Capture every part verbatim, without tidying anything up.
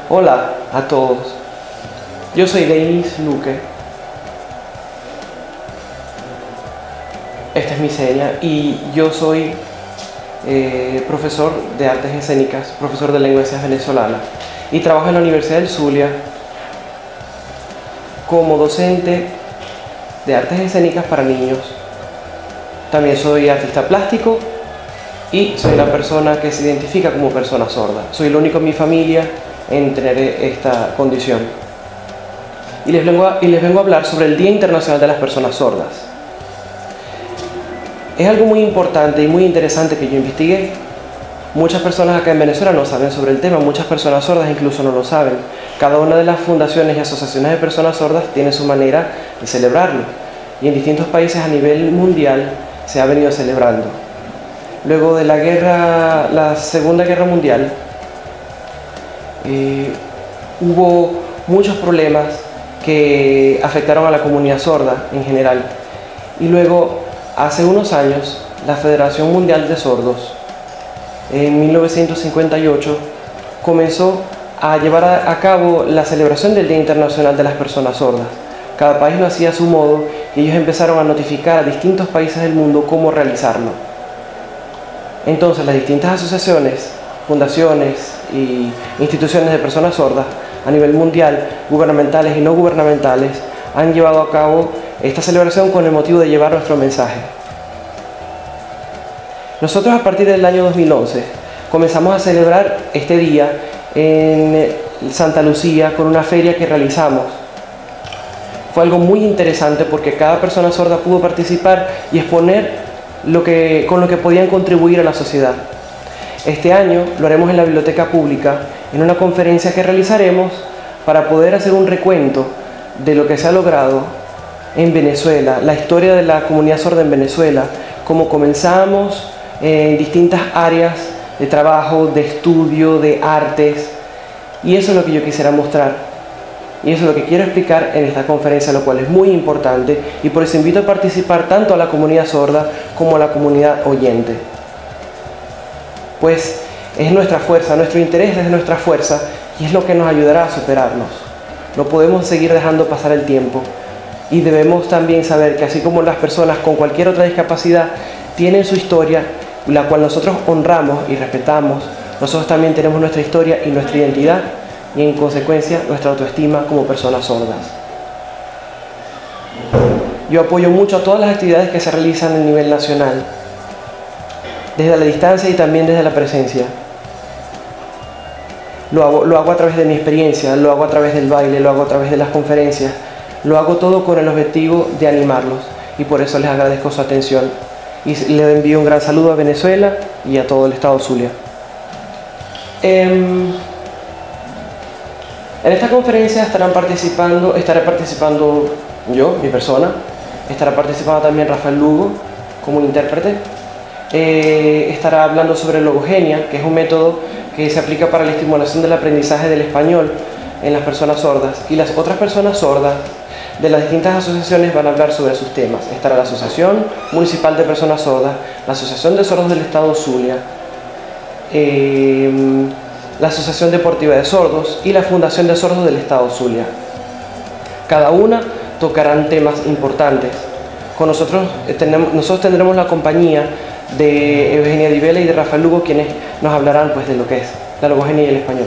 Hola a todos, yo soy Denis Luque, esta es mi seña, y yo soy eh, profesor de artes escénicas, profesor de lengua y ciencias venezolana, y trabajo en la Universidad del Zulia como docente de artes escénicas para niños. También soy artista plástico y soy la persona que se identifica como persona sorda. Soy el único en mi familia en tener esta condición. Y les vengo a, y les vengo a hablar sobre el Día Internacional de las Personas Sordas. Es algo muy importante y muy interesante que yo investigué. Muchas personas acá en Venezuela no saben sobre el tema, muchas personas sordas incluso no lo saben. Cada una de las fundaciones y asociaciones de personas sordas tiene su manera de celebrarlo. Y en distintos países a nivel mundial se ha venido celebrando. Luego de la guerra, la Segunda Guerra Mundial, eh, hubo muchos problemas que afectaron a la comunidad sorda en general. Y luego, hace unos años, la Federación Mundial de Sordos, en mil novecientos cincuenta y ocho, comenzó a llevar a, a cabo la celebración del Día Internacional de las Personas Sordas. Cada país lo hacía a su modo y ellos empezaron a notificar a distintos países del mundo cómo realizarlo. Entonces las distintas asociaciones, fundaciones y instituciones de personas sordas a nivel mundial, gubernamentales y no gubernamentales, han llevado a cabo esta celebración con el motivo de llevar nuestro mensaje. Nosotros a partir del año dos mil once comenzamos a celebrar este día en Santa Lucía con una feria que realizamos. Fue algo muy interesante porque cada persona sorda pudo participar y exponer lo que, con lo que podían contribuir a la sociedad. Este año lo haremos en la biblioteca pública, en una conferencia que realizaremos para poder hacer un recuento de lo que se ha logrado en Venezuela, la historia de la comunidad sorda en Venezuela, cómo comenzamos en distintas áreas de trabajo, de estudio, de artes, y eso es lo que yo quisiera mostrar. Y eso es lo que quiero explicar en esta conferencia, lo cual es muy importante, y por eso invito a participar tanto a la comunidad sorda como a la comunidad oyente. Pues es nuestra fuerza, nuestro interés es nuestra fuerza, y es lo que nos ayudará a superarnos. No podemos seguir dejando pasar el tiempo, y debemos también saber que así como las personas con cualquier otra discapacidad tienen su historia, la cual nosotros honramos y respetamos, nosotros también tenemos nuestra historia y nuestra identidad, y en consecuencia nuestra autoestima como personas sordas. Yo apoyo mucho a todas las actividades que se realizan a nivel nacional, desde la distancia y también desde la presencia. Lo hago, lo hago a través de mi experiencia, lo hago a través del baile, lo hago a través de las conferencias, lo hago todo con el objetivo de animarlos, y por eso les agradezco su atención. Y les envío un gran saludo a Venezuela y a todo el estado Zulia. Eh, En esta conferencia estarán participando, estaré participando yo, mi persona, estará participando también Rafael Lugo como intérprete, eh, estará hablando sobre logogenia, que es un método que se aplica para la estimulación del aprendizaje del español en las personas sordas, y las otras personas sordas de las distintas asociaciones van a hablar sobre sus temas. Estará la Asociación Municipal de Personas Sordas, la Asociación de Sordos del Estado Zulia, eh, la Asociación Deportiva de Sordos y la Fundación de Sordos del Estado Zulia. Cada una tocarán temas importantes. Con nosotros, eh, tenemos, nosotros tendremos la compañía de Eugenia Di Vela y de Rafael Lugo, quienes nos hablarán pues, de lo que es la logogenia y el español.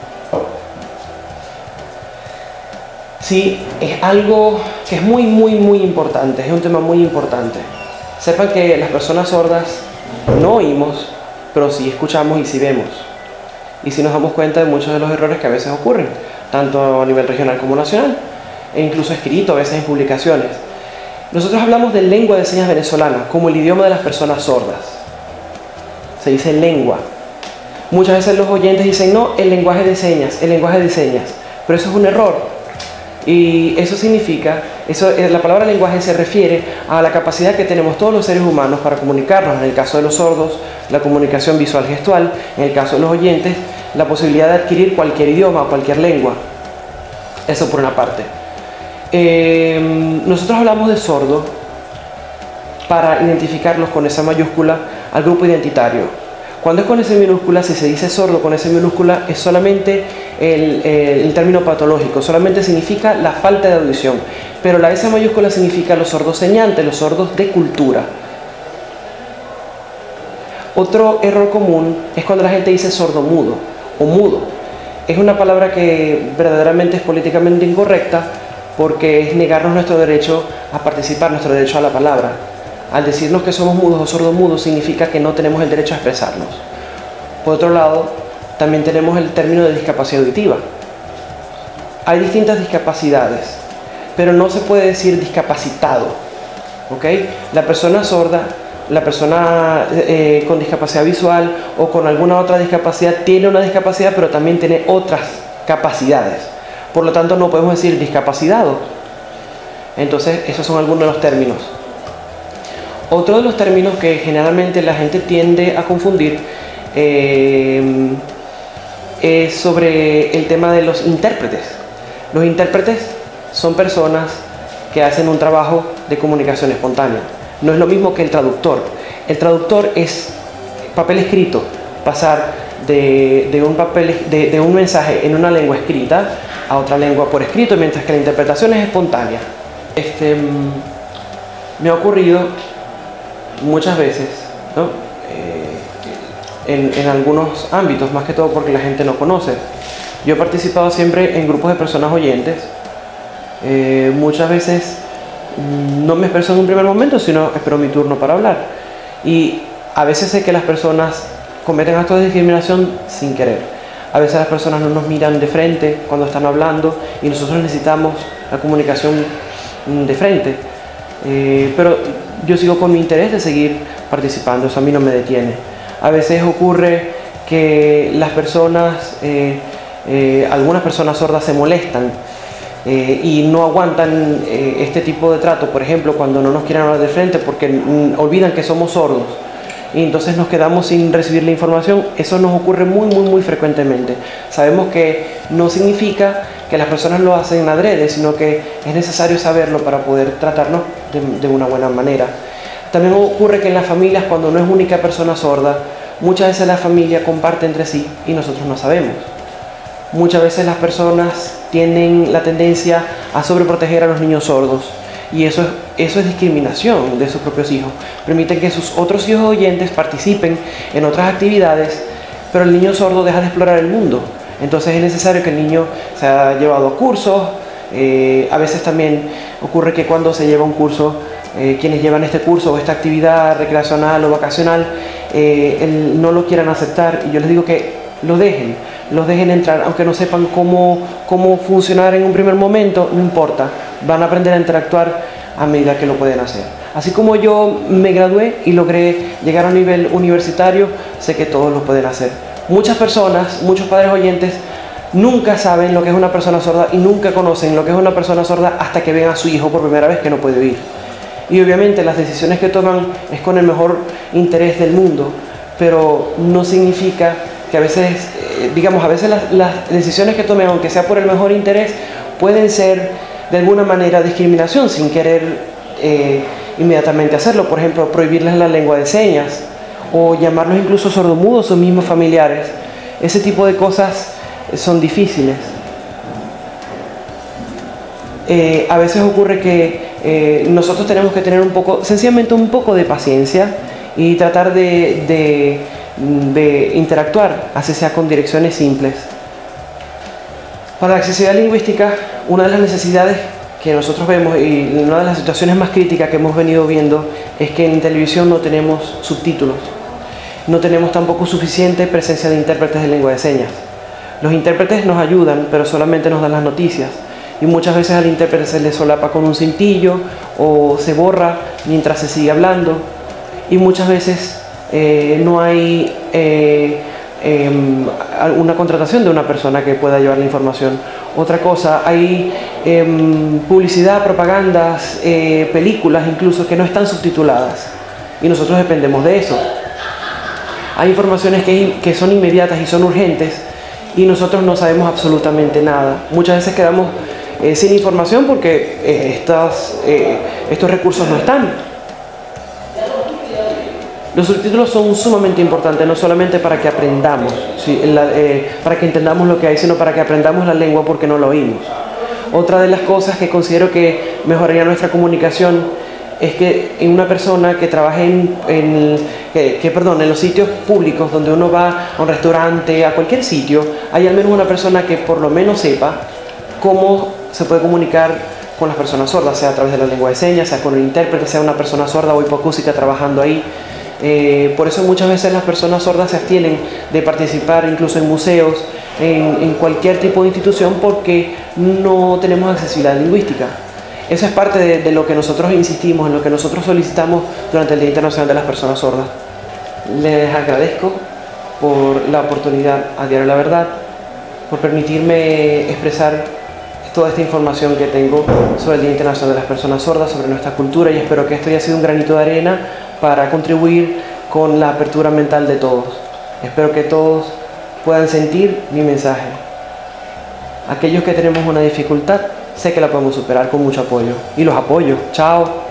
Sí, es algo que es muy, muy, muy importante, es un tema muy importante. Sepan que las personas sordas no oímos, pero sí escuchamos y sí vemos. Y si nos damos cuenta de muchos de los errores que a veces ocurren, tanto a nivel regional como nacional, e incluso escrito a veces en publicaciones. Nosotros hablamos de lengua de señas venezolana como el idioma de las personas sordas. Se dice lengua. Muchas veces los oyentes dicen, no, el lenguaje de señas, el lenguaje de señas, pero eso es un error. Y eso significa, eso, la palabra lenguaje se refiere a la capacidad que tenemos todos los seres humanos para comunicarnos. En el caso de los sordos, la comunicación visual gestual; en el caso de los oyentes, la posibilidad de adquirir cualquier idioma o cualquier lengua. Eso por una parte. Eh, nosotros hablamos de sordo para identificarlos con esa mayúscula al grupo identitario. Cuando es con S minúscula, si se dice sordo con S minúscula, es solamente el, el, el término patológico, solamente significa la falta de audición. Pero la S mayúscula significa los sordos señantes, los sordos de cultura. Otro error común es cuando la gente dice sordomudo o mudo. Es una palabra que verdaderamente es políticamente incorrecta porque es negarnos nuestro derecho a participar, nuestro derecho a la palabra. Al decirnos que somos mudos o sordomudos significa que no tenemos el derecho a expresarnos. Por otro lado, también tenemos el término de discapacidad auditiva. Hay distintas discapacidades, pero no se puede decir discapacitado, ¿ok? La persona sorda, la persona eh, con discapacidad visual o con alguna otra discapacidad tiene una discapacidad, pero también tiene otras capacidades. Por lo tanto, no podemos decir discapacitado. Entonces, esos son algunos de los términos. Otro de los términos que generalmente la gente tiende a confundir eh, es sobre el tema de los intérpretes. Los intérpretes son personas que hacen un trabajo de comunicación espontánea. No es lo mismo que el traductor. El traductor es papel escrito, pasar de, de, un, papel, de, de un mensaje en una lengua escrita a otra lengua por escrito, mientras que la interpretación es espontánea. Este, me ha ocurrido muchas veces, ¿no? eh, en, en algunos ámbitos, más que todo porque la gente no conoce. Yo he participado siempre en grupos de personas oyentes. Eh, muchas veces no me expreso en un primer momento, sino espero mi turno para hablar. Y a veces sé que las personas cometen actos de discriminación sin querer. A veces las personas no nos miran de frente cuando están hablando y nosotros necesitamos la comunicación de frente. Eh, pero yo sigo con mi interés de seguir participando, eso a mí no me detiene. A veces ocurre que las personas, eh, eh, algunas personas sordas se molestan eh, y no aguantan eh, este tipo de trato, por ejemplo, cuando no nos quieren hablar de frente porque mm, olvidan que somos sordos y entonces nos quedamos sin recibir la información. Eso nos ocurre muy, muy, muy frecuentemente. Sabemos que no significa que las personas lo hacen adrede, sino que es necesario saberlo para poder tratarnos de, de una buena manera. También ocurre que en las familias, cuando no es única persona sorda, muchas veces la familia comparte entre sí y nosotros no sabemos. Muchas veces las personas tienen la tendencia a sobreproteger a los niños sordos y eso es, eso es discriminación de sus propios hijos. Permiten que sus otros hijos oyentes participen en otras actividades, pero el niño sordo deja de explorar el mundo. Entonces es necesario que el niño sea llevado a cursos. Eh, a veces también ocurre que cuando se lleva un curso, eh, quienes llevan este curso o esta actividad recreacional o vacacional, eh, el, no lo quieran aceptar, y yo les digo que lo dejen, los dejen entrar, aunque no sepan cómo, cómo funcionar en un primer momento, no importa, van a aprender a interactuar a medida que lo pueden hacer. Así como yo me gradué y logré llegar a un nivel universitario, sé que todos lo pueden hacer. Muchas personas, muchos padres oyentes, nunca saben lo que es una persona sorda y nunca conocen lo que es una persona sorda hasta que ven a su hijo por primera vez que no puede oír. Y obviamente las decisiones que toman es con el mejor interés del mundo, pero no significa que a veces, eh, digamos, a veces las, las decisiones que tomen, aunque sea por el mejor interés, pueden ser de alguna manera discriminación sin querer eh, inmediatamente hacerlo. Por ejemplo, prohibirles la lengua de señas o llamarlos incluso sordomudos o mismos familiares. Ese tipo de cosas son difíciles. Eh, a veces ocurre que eh, nosotros tenemos que tener un poco, sencillamente un poco de paciencia y tratar de, de, de interactuar, así sea con direcciones simples. Para la accesibilidad lingüística, una de las necesidades que nosotros vemos y una de las situaciones más críticas que hemos venido viendo es que en televisión no tenemos subtítulos. No tenemos tampoco suficiente presencia de intérpretes de lengua de señas. Los intérpretes nos ayudan, pero solamente nos dan las noticias. Y muchas veces al intérprete se le solapa con un cintillo o se borra mientras se sigue hablando. Y muchas veces eh, no hay eh, eh, una contratación de una persona que pueda llevar la información. Otra cosa, hay eh, publicidad, propagandas, eh, películas incluso que no están subtituladas. Y nosotros dependemos de eso. Hay informaciones que, que son inmediatas y son urgentes y nosotros no sabemos absolutamente nada. Muchas veces quedamos eh, sin información porque eh, estas, eh, estos recursos no están. Los subtítulos son sumamente importantes, no solamente para que aprendamos, ¿sí? la, eh, para que entendamos lo que hay, sino para que aprendamos la lengua porque no la oímos. Otra de las cosas que considero que mejoraría nuestra comunicación es que en una persona que trabaje en, en, que, que, perdón, en los sitios públicos donde uno va a un restaurante, a cualquier sitio, hay al menos una persona que por lo menos sepa cómo se puede comunicar con las personas sordas, sea a través de la lengua de señas, sea con un intérprete, sea una persona sorda o hipoacústica trabajando ahí. Eh, por eso muchas veces las personas sordas se abstienen de participar incluso en museos, en, en cualquier tipo de institución, porque no tenemos accesibilidad lingüística. Eso es parte de, de lo que nosotros insistimos, en lo que nosotros solicitamos durante el Día Internacional de las Personas Sordas. Les agradezco por la oportunidad a Diario La Verdad, por permitirme expresar toda esta información que tengo sobre el Día Internacional de las Personas Sordas, sobre nuestra cultura, y espero que esto haya sido un granito de arena para contribuir con la apertura mental de todos. Espero que todos puedan sentir mi mensaje. Aquellos que tenemos una dificultad, sé que la podemos superar con mucho apoyo. Y los apoyo. Chao.